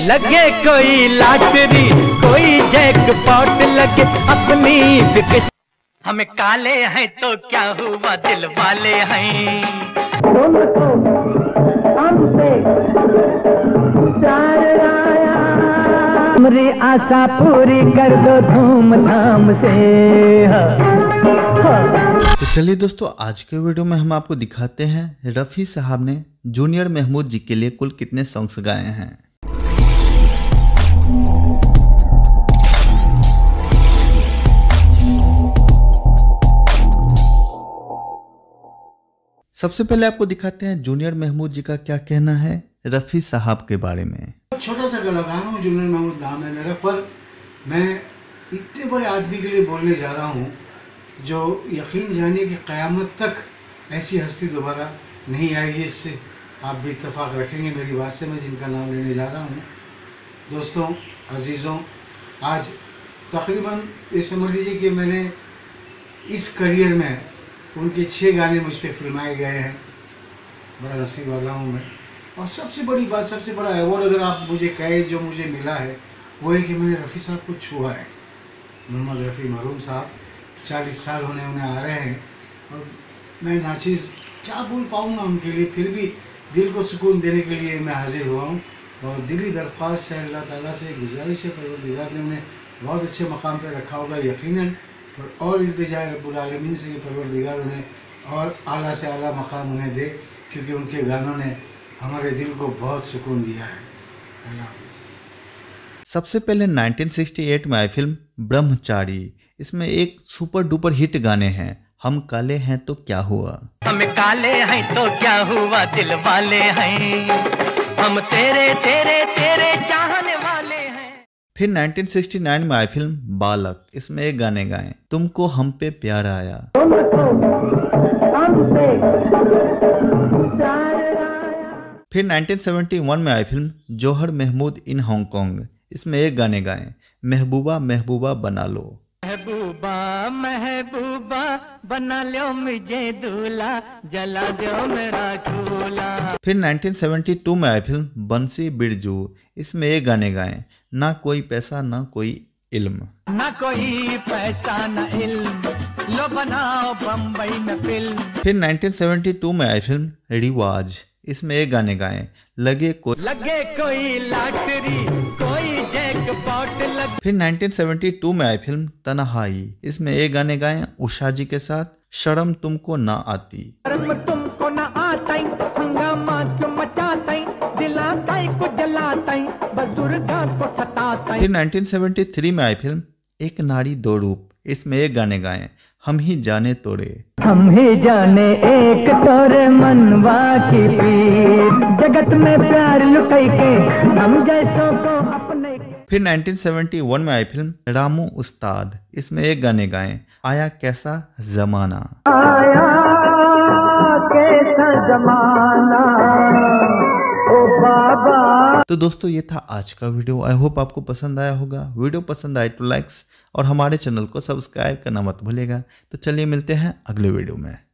लगे कोई लॉटरी कोई जैकपॉट लगे अपनी बिकस। हमें काले हैं तो क्या हुआ दिल वाले हैं। मेरी आशा पूरी कर दो धूमधाम से। तो चलिए दोस्तों, आज के वीडियो में हम आपको दिखाते हैं रफ़ी साहब ने जूनियर महमूद जी के लिए कुल कितने सॉन्ग्स गाए हैं। सबसे पहले आपको दिखाते हैं जूनियर महमूद जी का क्या कहना है रफ़ी साहब के बारे में। छोटा सा कलाकार हूँ, जूनियर महमूद नाम है मेरा, पर मैं इतने बड़े आदमी के लिए बोलने जा रहा हूँ जो यकीन जानिए कि क़यामत तक ऐसी हस्ती दोबारा नहीं आएगी। इससे आप भी इत्तेफाक रखेंगे मेरी बात से, मैं जिनका नाम लेने जा रहा हूँ। दोस्तों, अजीज़ों, आज तकरीबन ये समझ लीजिए कि मैंने इस करियर में उनके 6 गाने मुझ पर फिल्माए गए हैं। बड़ा नसीब वाला हूँ मैं। और सबसे बड़ी बात, सबसे बड़ा अवार्ड अगर आप मुझे कहें जो मुझे मिला है वो है कि मैंने रफ़ी साहब को छुआ है। मोहम्मद रफ़ी मरहूम साहब 40 साल होने उन्हें आ रहे हैं और मैं नाचीज़ क्या बोल पाऊँगा उनके लिए, फिर भी दिल को सुकून देने के लिए मैं हाजिर हुआ हूँ। और दिली दरख्वास्त है अल्लाह ताला से, गुजारिश है परवरदिगार ने उन्हें बहुत अच्छे मकाम पर रखा होगा यकीनन, और इल्तिजा रब्बुल आलमीन से परवरदिगार उन्हें और आला से आला मकाम उन्हें दे, क्योंकि उनके गानों ने हमारे दिल को बहुत सुकून दिया है। अल्लाह हाफ़िज़। सबसे पहले 1968 में आई फिल्म ब्रह्मचारी, इसमें एक सुपर डुपर हिट गाने हैं हम काले हैं तो क्या हुआ। हम काले हैं तो क्या हुआ दिल वाले हैं, हम तेरे तेरे तेरे चाहने वाले हैं। फिर 1969 में आई फिल्म बालक, इसमें एक गाने गाए तुमको हम पे प्यार आया। फिर 1971 में आई film Johar Mehmood in Hong Kong, इसमें एक गाने गाए महबूबा महबूबा बना लो। महबूबा महबूबा बना लो मुझे दूल्हा, जला दो मेरा चूल्हा। फिर 1972 में आई फिल्म बंसी बिरजू, इसमें एक गाने गाए ना कोई पैसा ना कोई इल्म। ना कोई पैसा ना इल्म, लो बनाओ बम्बई में फिल्म। फिर 1972 में आई फिल्म रिवाज, इसमें एक गाने गाए लगे कोई लॉटरी कोई जैकपॉट लगे। फिर 1972 में आई फिल्म तन्हाई, इसमें एक गाने गाए उषा जी के साथ शर्म तुमको ना आती। शर्म तुमको ना आता, हंगामा क्यों मचाता, दिलाता को जलाता, बुजुर्गों को सताता। फिर 1973 में आई फिल्म एक नारी दो रूप, इसमें एक गाने गाए हम ही जाने तोरे। हम ही जाने एक तोरे मनवा की पीर, जगत में प्यार लुटाई के हम जैसों को अपने। फिर 1971 में आई फिल्म रामू उस्ताद, इसमें एक गाने गाए आया कैसा जमाना। आया कैसा जमाना ओ बाबा। तो दोस्तों, ये था आज का वीडियो। आई होप आपको पसंद आया होगा। वीडियो पसंद आए तो लाइक्स और हमारे चैनल को सब्सक्राइब करना मत भूलिएगा। तो चलिए मिलते हैं अगले वीडियो में।